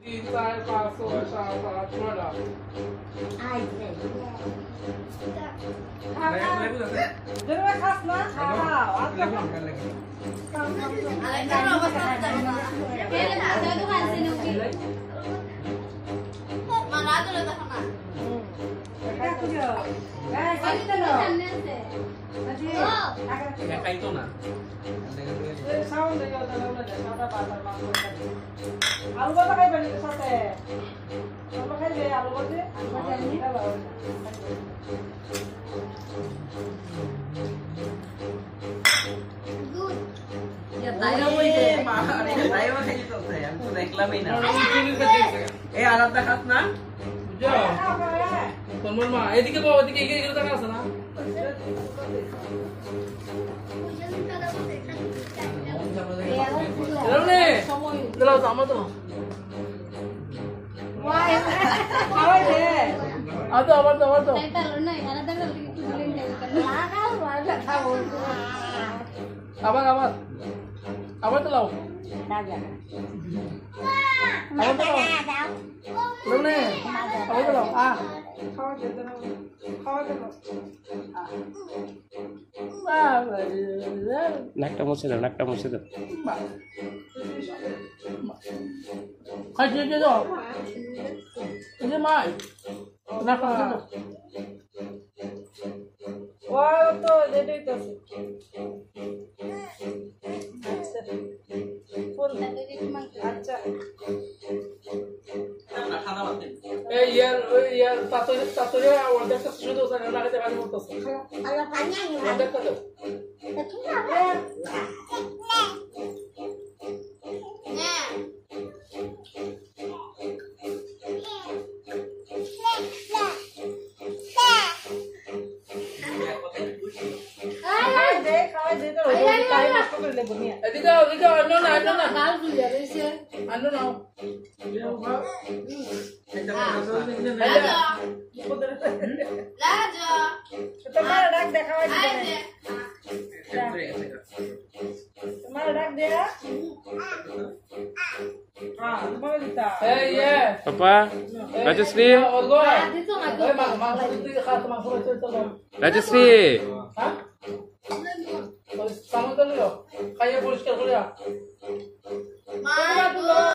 3, 4, 5, 6, 7, 8, 9. Ai, velho. যেটা খাস না খাও আর আলু ভাজা খাইবেন সাথে আলু খাইবে আলু ভাজে এদিকে বাবা এদিকে এগিয়ে দেখা আছে না আমার তো আবার তো লাও নাকটা মুছে দাও নাকটা মুছে দাও খাইতে দাও এই যে মাই নাকটা মুছে দাও ওই তো দেই তো আচ্ছা এই ইয়ার তাতরে ওদের কাছে শুধু ওখানে লাগাতে পারি মতছে আল্লাহ পানি ওদের কাছে এদিকে অন্য না অন্য না তোমার ডাক দেখাওয়া দিবে তোমার ডাক দেয়া হ্যাঁ তোমার দিতা এই ইয়ে পাপা রাজশ্রী ওগো এই মা তুই খা তোমার সবাই চল রাজশ্রী হ্যাঁ সামনে তো খাইয়ে পরিষ্কার করে